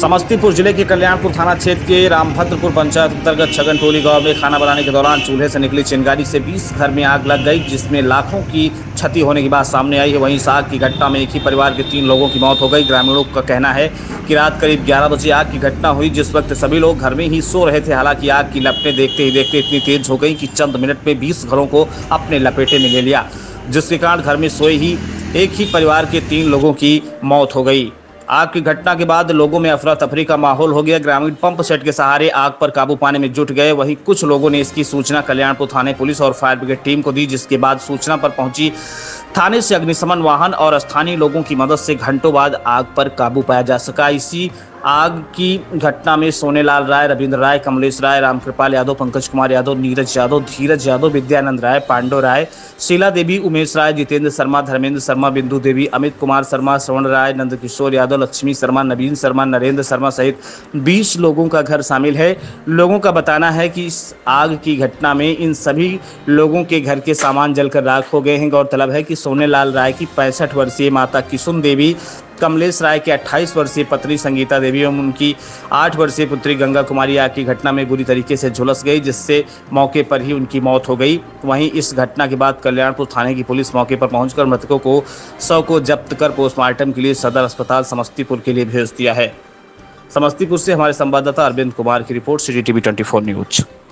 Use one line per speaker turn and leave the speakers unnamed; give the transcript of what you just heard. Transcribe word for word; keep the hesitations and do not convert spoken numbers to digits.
समस्तीपुर जिले के कल्याणपुर थाना क्षेत्र के रामभद्रपुर पंचायत अंतर्गत छगन टोली गांव में खाना बनाने के दौरान चूल्हे से निकली चिंगारी से बीस घर में आग लग गई, जिसमें लाखों की क्षति होने की बात सामने आई है। वहीं इस आग की घटना में एक ही परिवार के तीन लोगों की मौत हो गई। ग्रामीणों का कहना है कि रात करीब ग्यारह बजे आग की घटना हुई, जिस वक्त सभी लोग घर में ही सो रहे थे। हालांकि आग की लपटें देखते ही देखते इतनी तेज हो गई कि चंद मिनट में बीस घरों को अपने लपेटे में ले लिया, जिसके कारण घर में सोए ही एक ही परिवार के तीन लोगों की मौत हो गई। आग की घटना के बाद लोगों में अफरा तफरी का माहौल हो गया। ग्रामीण पंप सेट के सहारे आग पर काबू पाने में जुट गए। वहीं कुछ लोगों ने इसकी सूचना कल्याणपुर थाने पुलिस और फायर ब्रिगेड टीम को दी, जिसके बाद सूचना पर पहुंची थाने से अग्निशमन वाहन और स्थानीय लोगों की मदद से घंटों बाद आग पर काबू पाया जा सका। इसी आग की घटना में सोनेलाल राय, रविंद्र राय, कमलेश राय, रामकृपाल यादव, पंकज कुमार यादव, नीरज यादव, धीरज यादव, विद्यानंद राय, पांडव राय, शीला देवी, उमेश राय, जितेंद्र शर्मा, धर्मेंद्र शर्मा, बिंदु देवी, अमित कुमार शर्मा, श्रवण राय, नंदकिशोर यादव, लक्ष्मी शर्मा, नवीन शर्मा, नरेंद्र शर्मा सहित बीस लोगों का घर शामिल है। लोगों का बताना है कि इस आग की घटना में इन सभी लोगों के घर के सामान जलकर राख हो गए हैं। गौरतलब है कि सोनेलाल राय की पैंसठ वर्षीय माता किशुन देवी, कमलेश राय के अट्ठाईस वर्षीय पत्नी संगीता देवी एवं उनकी आठ वर्षीय पुत्री गंगा कुमारी आग की घटना में बुरी तरीके से झुलस गई, जिससे मौके पर ही उनकी मौत हो गई। वहीं इस घटना के बाद कल्याणपुर थाने की पुलिस मौके पर पहुंचकर मृतकों को शव को जब्त कर पोस्टमार्टम के लिए सदर अस्पताल समस्तीपुर के लिए भेज दिया है। समस्तीपुर से हमारे संवाददाता अरविंद कुमार की रिपोर्ट, सिटी टीवी चौबीस न्यूज।